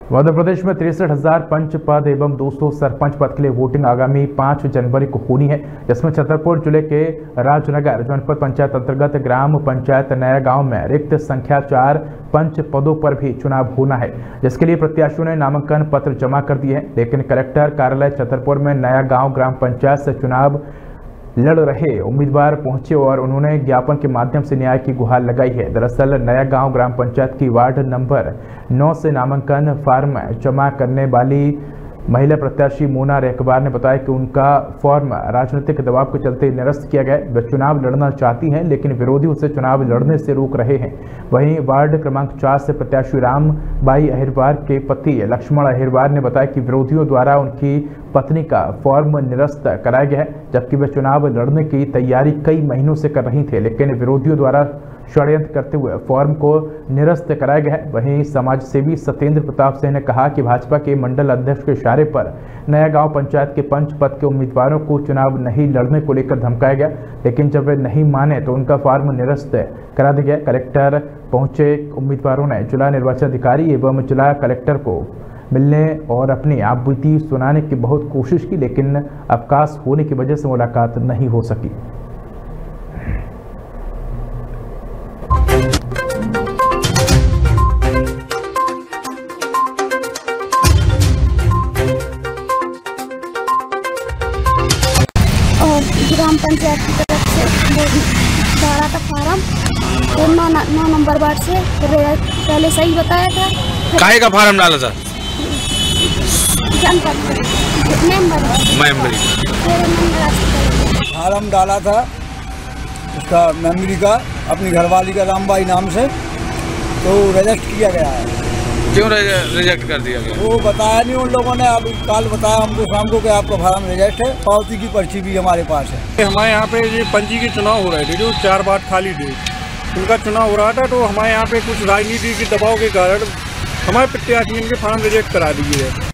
मध्य प्रदेश में 63,000 पंच पद एवं 200 सरपंच पद के लिए वोटिंग आगामी 5 जनवरी को होनी है, जिसमें छतरपुर जिले के राजनगर जनपद पंचायत अंतर्गत ग्राम पंचायत नया गांव में रिक्त संख्या 4 पंच पदों पर भी चुनाव होना है, जिसके लिए प्रत्याशियों ने नामांकन पत्र जमा कर दिए हैं। लेकिन कलेक्टर कार्यालय छतरपुर में नया गांव ग्राम पंचायत से चुनाव लड़ रहे उम्मीदवार पहुंचे और उन्होंने ज्ञापन के माध्यम से न्याय की गुहार लगाई है। दरअसल नया गांव ग्राम पंचायत की वार्ड नंबर 9 से नामांकन फॉर्म जमा करने वाली महिला प्रत्याशी मोना रेकबार ने बताया कि उनका फॉर्म राजनीतिक दबाव के चलते निरस्त किया गया। वे चुनाव लड़ना चाहती हैं, लेकिन विरोधी उसे चुनाव लड़ने से रोक रहे हैं। वहीं वार्ड क्रमांक 4 से प्रत्याशी रामबाई अहिरवार के पति लक्ष्मण अहिरवार ने बताया कि विरोधियों द्वारा उनकी पत्नी का फॉर्म निरस्त कराया गया है, जबकि वे चुनाव लड़ने की तैयारी कई महीनों से कर रही थे, लेकिन विरोधियों द्वारा षड्यंत्र करते हुए फॉर्म को निरस्त कराया गया है। वहीं समाज सेवी सत्येंद्र प्रताप सिंह ने कहा कि भाजपा के मंडल अध्यक्ष के इशारे पर नया गांव पंचायत के पंच पद के उम्मीदवारों को चुनाव नहीं लड़ने को लेकर धमकाया गया, लेकिन जब वे नहीं माने तो उनका फॉर्म निरस्त करा दिया गया। कलेक्टर पहुंचे उम्मीदवारों ने जिला निर्वाचन अधिकारी एवं जिला कलेक्टर को मिलने और अपनी आपबीती सुनाने की बहुत कोशिश की, लेकिन अवकाश होने की वजह से मुलाकात नहीं हो सकी। ग्राम पंचायत की तरफ से डाला था फार्म, तो 9 नंबर वार्ड से पहले सही बताया था। काहे का फार्म डाला था? जनपद फार्म डाला था उसका मेमोरी का, अपनी घरवाली का रामबाई नाम से, तो रिजेक्ट किया गया है। क्यों रिजेक्ट कर दिया गया? वो बताया नहीं उन लोगों ने, अभी कल बताया हमको शाम को कि आपका फार्म रिजेक्ट है। पावती की पर्ची भी हमारे पास है। हमारे यहाँ पे ये पंजी के चुनाव हो रहे थे, जो 4 वार्ड खाली थे, उनका चुनाव हो रहा था, तो हमारे यहाँ पे कुछ राजनीति के दबाव के कारण हमारे प्रत्याशी के फार्म रिजेक्ट करा दिए है।